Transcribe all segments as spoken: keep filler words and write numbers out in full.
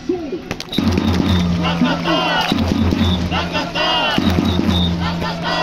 勝。 なかったなかったなかった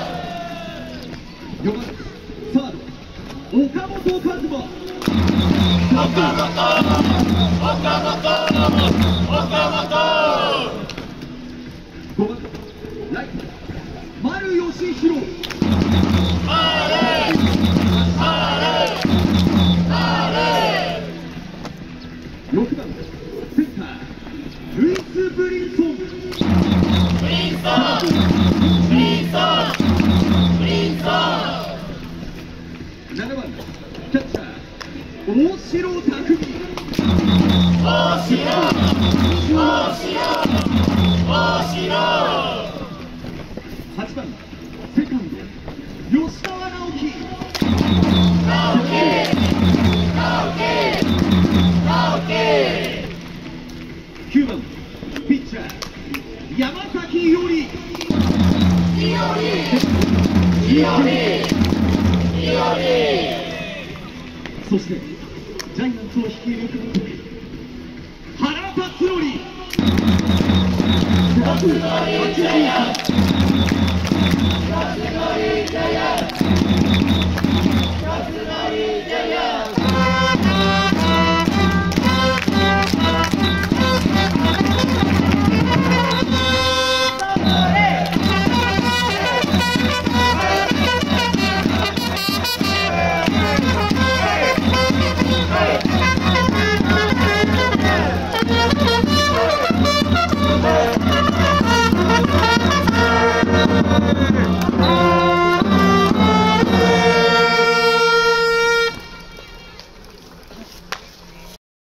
よんばんサード岡本和真。 岡本岡本岡本ごばんライト丸義弘。 あれあれあれろくばんセンタールイス・ブリンソン。 ブリンソンブリンソンブリンソンななばんキャッチャー大城卓三。 大城大城大城はちばんセカンド吉川直樹。 直樹直樹直樹きゅうばんピッチャー山崎伊織。 いおりいおりいおりそしてジャイアンツを率いる監督原辰徳。背番号はちじゅうさん。 辰徳ジャイアンツ